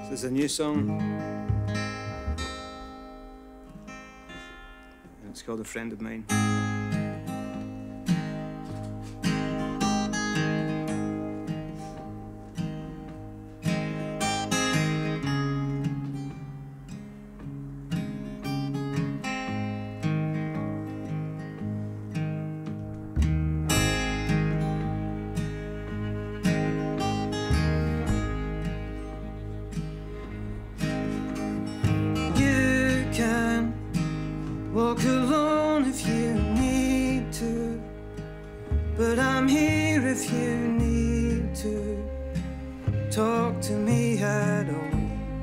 There's a new song, and it's called A Friend of Mine. Walk alone if you need to, but I'm here if you need to talk to me at all.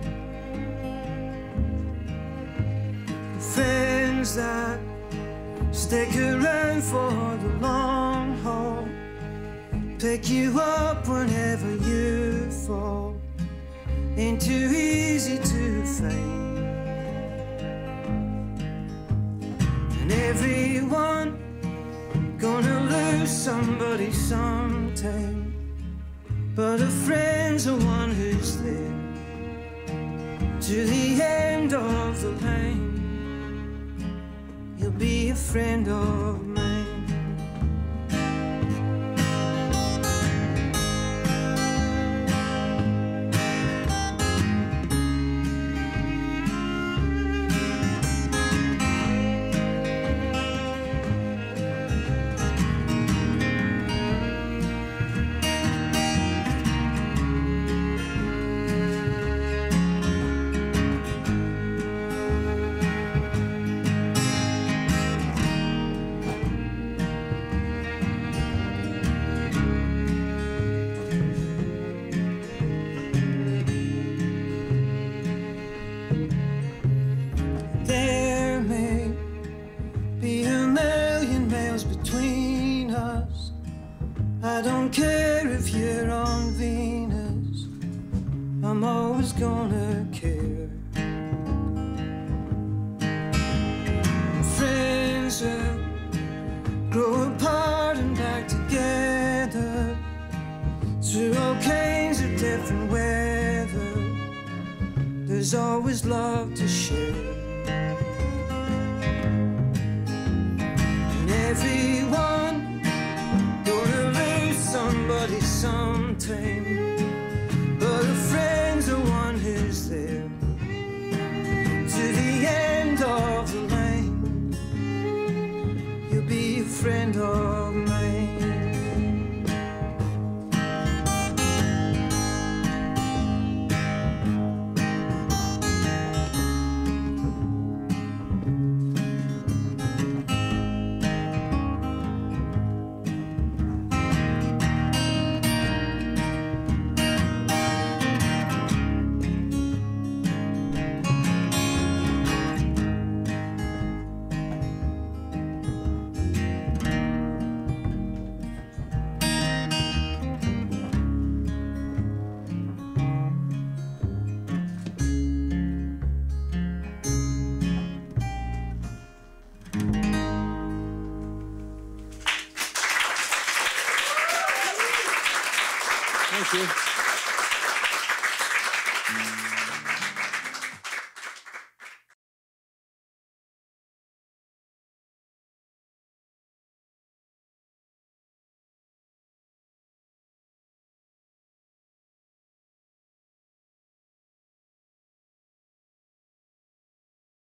Friends that stick around for the long haul, pick you up whenever you fall, ain't too easy to find. And everyone gonna lose somebody sometime, but a friend's the one who's there to the end of the line. He'll be a friend of mine. Between us, I don't care if you're on Venus, I'm always gonna care. Friends that grow apart and back together through all kinds of different weather. There's always love to share. Everyone gonna lose somebody sometime, but a friend's the one who's there to the end of the line. You'll be a friend of mine. Thank you.